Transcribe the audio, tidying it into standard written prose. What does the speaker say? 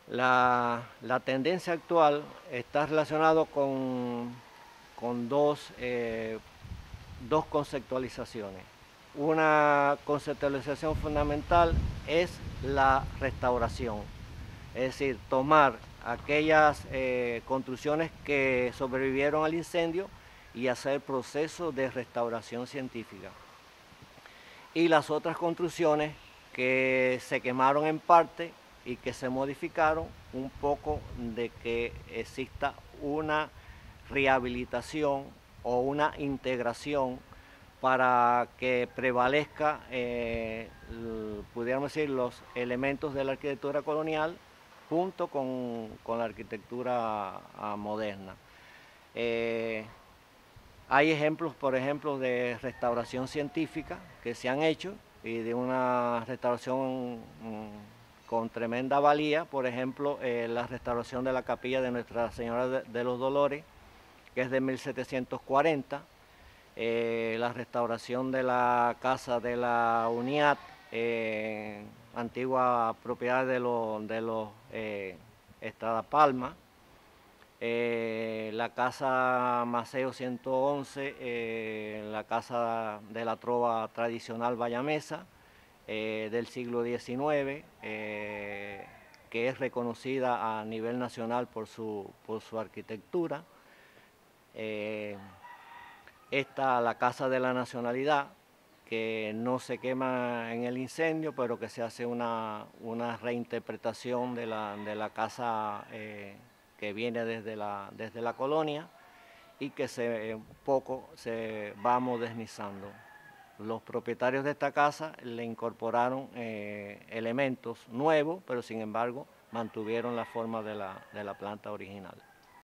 La tendencia actual está relacionada con dos conceptualizaciones. Una conceptualización fundamental es la restauración, es decir, tomar aquellas construcciones que sobrevivieron al incendio y hacer procesos de restauración científica. Y las otras construcciones que se quemaron en parte y que se modificaron un poco, de que exista una rehabilitación o una integración para que prevalezca, pudiéramos decir, los elementos de la arquitectura colonial junto con la arquitectura moderna. Hay ejemplos, por ejemplo, de restauración científica que se han hecho y de una restauración con tremenda valía. Por ejemplo, la restauración de la capilla de Nuestra Señora de los Dolores, que es de 1740. La restauración de la casa de la UNIAT, antigua propiedad de los Estrada Palma. La casa Maceo 111, la casa de la trova tradicional bayamesa, del siglo XIX, que es reconocida a nivel nacional por su arquitectura. La Casa de la Nacionalidad, que no se quema en el incendio, pero que se hace una reinterpretación de la casa que viene desde la colonia y que poco se va modernizando. Los propietarios de esta casa le incorporaron elementos nuevos, pero sin embargo mantuvieron la forma de la planta original.